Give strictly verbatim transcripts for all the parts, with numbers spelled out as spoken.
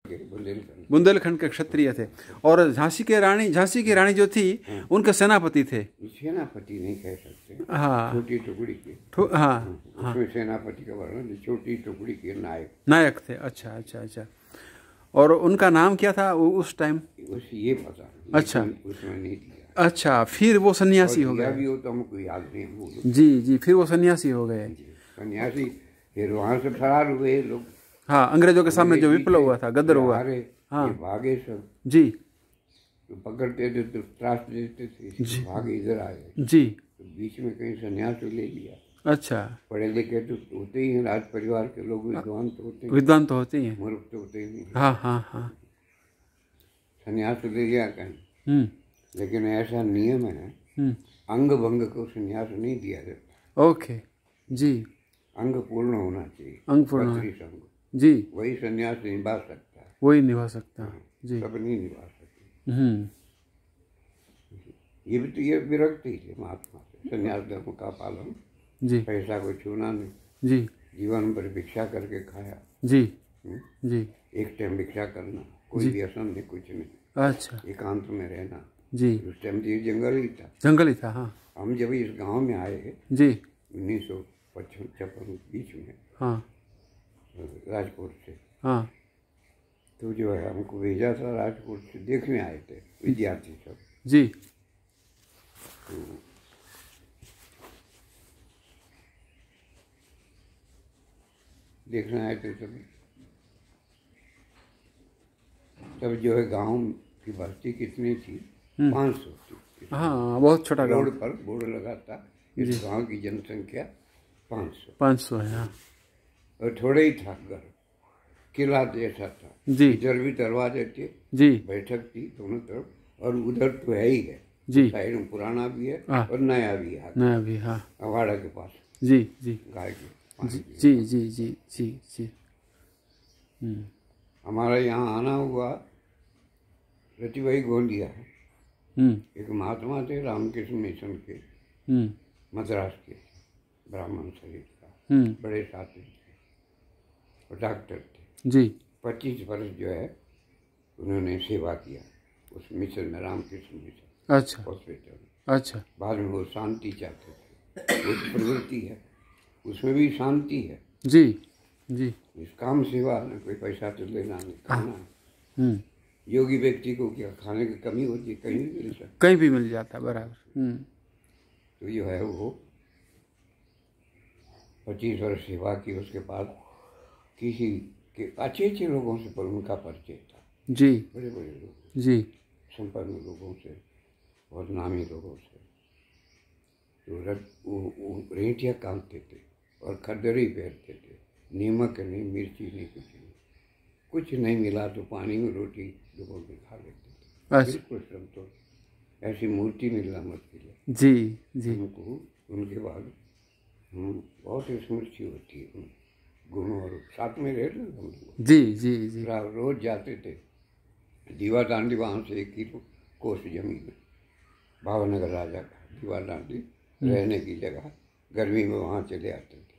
बुंदेलखंड बुंदेलखंड के क्षत्रिय थे। और झांसी के रानी झांसी की रानी जो थी उनके सेनापति थे। सेनापति नहीं कह सकते, हाँ, छोटी टुकड़ी के। हाँ हाँ, उसमें सेनापति का वर्णन, छोटी टुकड़ी के नायक नायक थे। अच्छा अच्छा अच्छा। और उनका नाम क्या था वो उस टाइम? उस ये पता, अच्छा, उसमें नहीं दिया। अच्छा, फिर वो सन्यासी हो गए? भी हो तो हमको याद नहीं बोलो। जी जी, फिर वो सन्यासी हो गए। सन्यासी फिर वहाँ से फरार हुए लोग। हाँ, अंग्रेजों के सामने जो विप्लव हुआ था, गदर हुआ। हाँ, ये भागे सब जी, तो पकड़ते थे तो त्रास देते थे, भागे इधर आए जी। तो बीच में कहीं सन्यास ले लिया। अच्छा, पढ़े लिखे तो होते ही हैं, राज परिवार के लोग विद्वान तो होते हैं, विद्वान तो होते ही हैं, मूर्ख तो होते ही नहीं। हाँ हाँ हाँ। सन्यास ले लिया कहीं, लेकिन ऐसा नियम है अंग भंग को सन्यास नहीं दिया जाता। ओके जी, अंग पूर्ण होना चाहिए, अंग पूर्ण जी, वही सन्यास निभा सकता है, वही निभा सकता है जी, सब नहीं निभा सकते। हम्म, ये भी तो ये विरक्ति थी महात्मा से, सन्यास धर्म का पालन जी, पैसा को छूना नहीं जी, जीवन भर भिक्षा करके खाया जी जी, एक टाइम भिक्षा करना, कोई व्यसन नहीं, कुछ नहीं, अच्छा, एकांत में रहना जी। उस टाइम तो जंगल ही था, जंगल ही था। हाँ, हम जब इस गांव में आए जी, उन्नीस सौ पचपन छप्पन बीच में, हाँ, राजकोट से, हाँ, तो जो है हमको भेजा था राजकोट से, देखने आए थे विद्यार्थी सब जी, तो देखने आए थे सब। तब जो है गांव की बस्ती कितनी थी? पाँच सौ थी। हाँ, बहुत छोटा गांव। रोड पर बोर्ड लगा था, इस गांव की जनसंख्या पाँच सौ पाँच सौ है। हाँ, और थोड़े ही था घर, किला जैसा था जी, इधर भी दरवाजे थे जी, बैठक थी दोनों तरफ, और उधर तो है ही है जी, साइड में पुराना भी है और नया भी है, नया भी। हाँ, अवाड़ा के पास जी जी, गाय के जी जी जी जी जी जी। हम्म, हमारा यहाँ आना हुआ रतिभाई गोंदिया है, एक महात्मा थे रामकृष्ण मिशन के, मद्रास के, ब्राह्मण शरीर का, बड़े साथी थे और डॉक्टर थे जी। पच्चीस वर्ष जो है उन्होंने सेवा किया उस मिशन में, रामकृष्ण मिशन। अच्छा, हॉस्पिटल में। अच्छा, बाद में वो शांति चाहते थे, वो प्रवृत्ति है उसमें भी शांति है जी जी। इस काम सेवा में कोई पैसा तो लेना नहीं, खाना योगी व्यक्ति को क्या खाने की कमी होती है? कहीं भी मिल सकता, कहीं भी मिल जाता, बराबर। तो जो है वो पच्चीस वर्ष सेवा की, उसके बाद किसी के अच्छे अच्छे लोगों से पर उनका परिचय था जी, बड़े बड़े लोग जी, संपन्न लोगों से और नामी लोगों से। तो रट वो, वो रेंटिया कांपते थे और खद्दरी पहनते थे, नीमक नहीं, मिर्ची नहीं, कुछ नहीं, कुछ नहीं मिला तो पानी में रोटी लोगों में खा लेते थे। बिल्कुल संतोष, ऐसी मूर्ति मिलना मुश्किल है जी जी। हमको उनके बाद हम बहुत स्मृति होती है गुण, और साथ में रहते हम लोग जी जी जी, रोज जाते थे दीवा दांडी, वहाँ से एक किलो कोस जमीन में, भावनगर राजा का दीवा दांडी रहने की जगह, गर्मी में वहाँ चले आते थे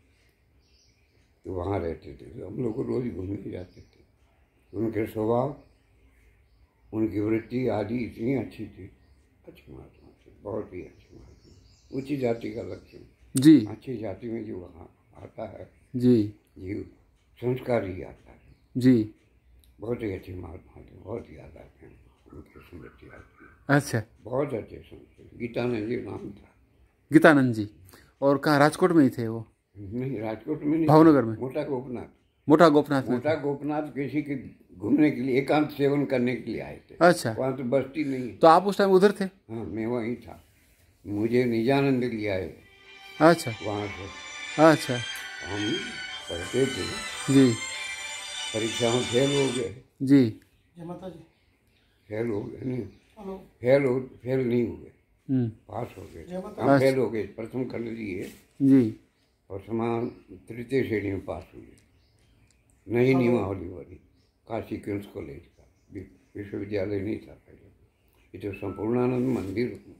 तो वहाँ रहते थे, तो हम लोग को रोज घूमने जाते थे। उनके स्वभाव, उनकी वृत्ति आदि इतनी अच्छी थी, अच्छी महात्मा थे, बहुत ही अच्छी महात्मा, ऊंची जाति का लक्षण जी, अच्छी जाति में जो वहाँ आता है जी, जीव संस्कार ही आता है जी, बहुत ही अच्छे महात्मा थे, बहुत याद आते हैं उनकी स्मृति आती है। अच्छा, बहुत अच्छे संस्कार, गीतानंद जी नाम था, गीतानंद जी। और कहाँ, राजकोट में ही थे वो? नहीं, राजकोट में नहीं, भावनगर में, मोटा गोपनाथ, मोटा गोपनाथ मोटा गोपनाथ किसी के घूमने के लिए, एकांत सेवन करने के लिए आए थे। अच्छा, वहाँ तो बस्ती नहीं, तो आप उस टाइम उधर थे? हाँ, मैं वहीं था, मुझे निजानंद लिया है। अच्छा, वहाँ से। अच्छा, हम पढ़ते थे जी, परीक्षा में फेल हो गए जी, फेल हो गए नहीं, फेल हो फेल नहीं हुए, पास हो गए, हम फेल हो गए, प्रथम खंड लिए जी, और समान तृतीय श्रेणी में पास हुए, नई नियमावली वाली, काशी किंग्स कॉलेज का, विश्वविद्यालय नहीं था पहले, ये तो संपूर्णानंद मंदिर